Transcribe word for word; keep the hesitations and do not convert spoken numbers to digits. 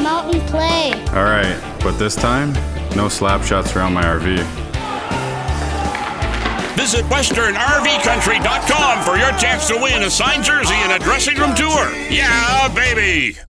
Come out and play. All right, but this time, no slap shots around my R V. Visit western R V country dot com for your chance to win a signed jersey and a dressing room tour. Yeah, baby!